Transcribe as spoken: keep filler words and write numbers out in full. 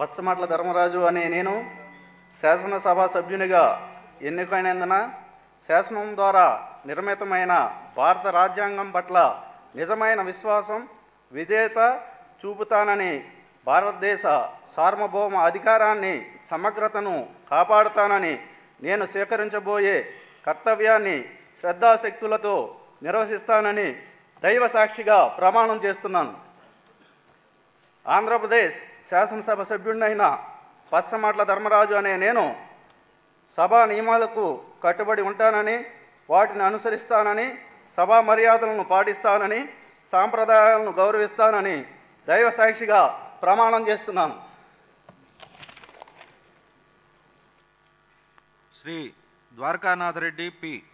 పచ్చమాట్ల ధర్మరాజు అనే నేను శాసనసభ సభ్యునిగా ఎన్నికైనందున శాసనం ద్వారా నిర్మితమైన భారత రాజ్యాంగం పట్ల నిజమైన విశ్వాసం విధేయత చూపుతానని, భారతదేశ సార్వభౌమ అధికారాన్ని సమగ్రతను కాపాడుతానని, నేను స్వీకరించబోయే కర్తవ్యాన్ని శ్రద్ధాశక్తులతో నిర్వహిస్తానని దైవ సాక్షిగా ప్రమాణం చేస్తున్నాను. ఆంధ్రప్రదేశ్ శాసనసభ సభ్యుడినైన పచ్చమాట్ల ధర్మరాజు అనే నేను సభా నియమాలకు కట్టుబడి ఉంటానని, వాటిని అనుసరిస్తానని, సభా మర్యాదలను పాటిస్తానని, సాంప్రదాయాలను గౌరవిస్తానని దైవ సాక్షిగా ప్రమాణం చేస్తున్నాను. శ్రీ ద్వారకానాథ్ రెడ్డి పి